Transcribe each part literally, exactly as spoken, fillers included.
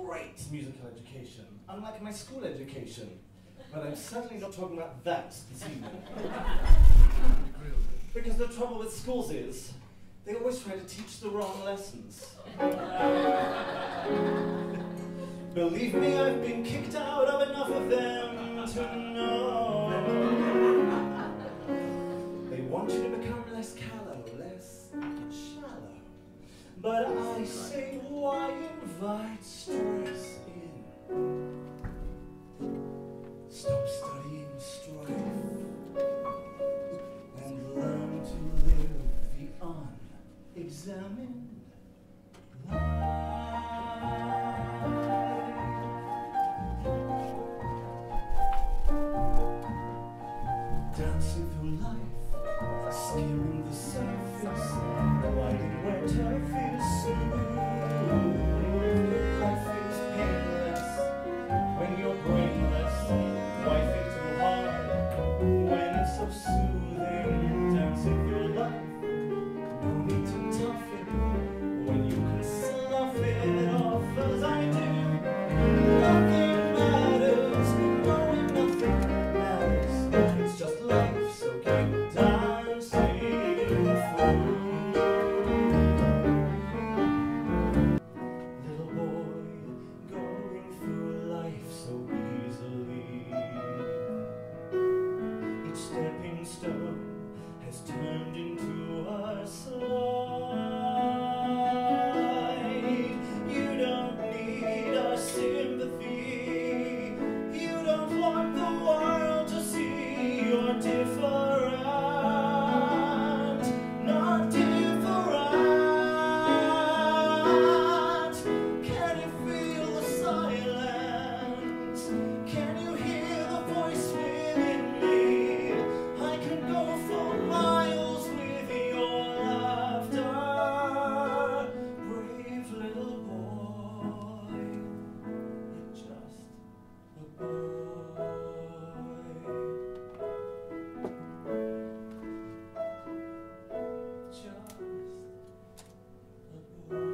great musical education, unlike my school education. But I'm certainly not talking about that this evening. Because the trouble with schools is, they always try to teach the wrong lessons. Believe me, I've been kicked out of enough of them to know. They want you to become less callow, less shallow. But I say, why invite stress in? Stop studying strife and learn to live the unexamined life. Dancing through life, skimming the surface, riding where turf is smooth. Life is painless when you're brainless. Why think too hard when it's so soothing? Dancing through life, no need to tough it when you can slough it off as I do. Nothing matters, knowing nothing matters. It's just life, so keep dancing through. Little boy, going through life so easily. Each stepping stone has turned into a slide. You don't need our sympathy. You don't want the world to see you're different. Not different. Can you feel the silence? Can you hear the voice within me? I can go for miles with your laughter. Brave little boy, you're just a boy. Just a boy.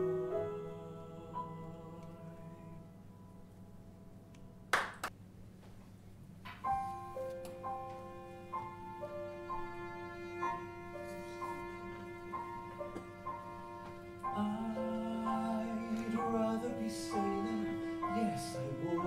I'd rather be sailing, yes I would,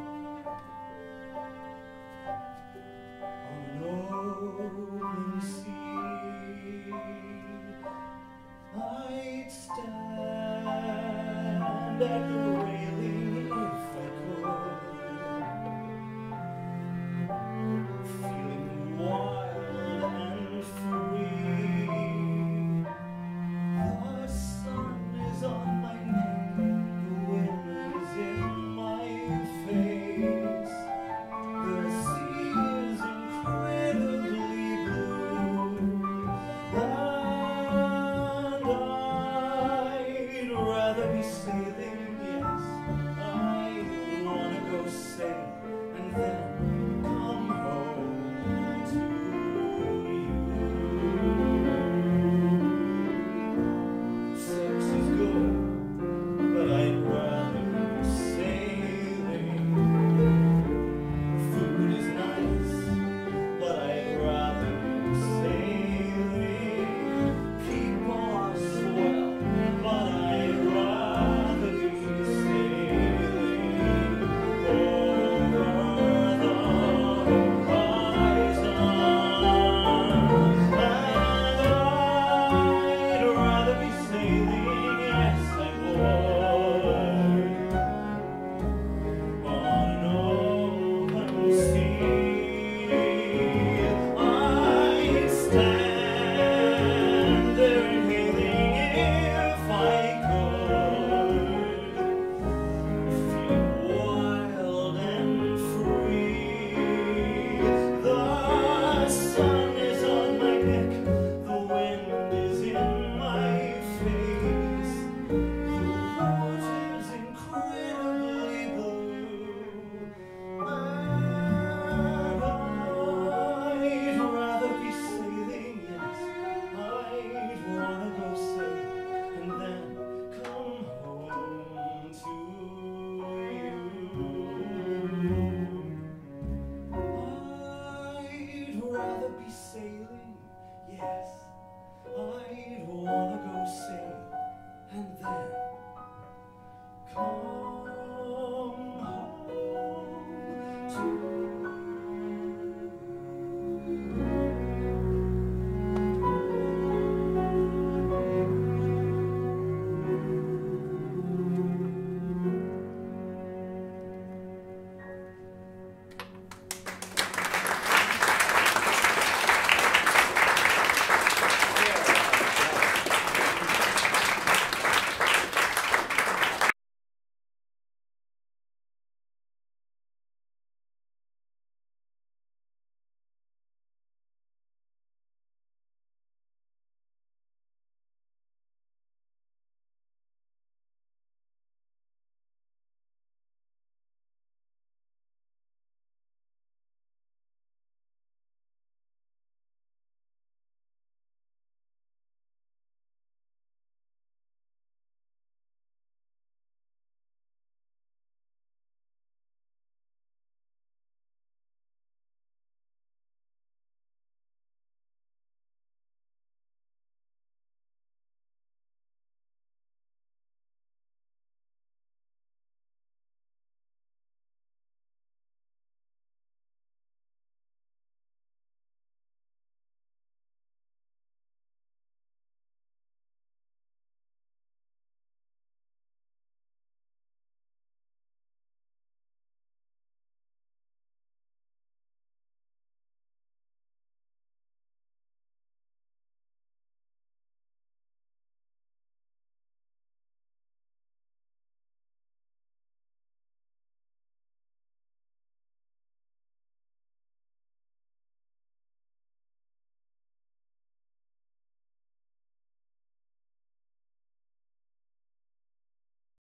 on an open sea. I'd stand at the rail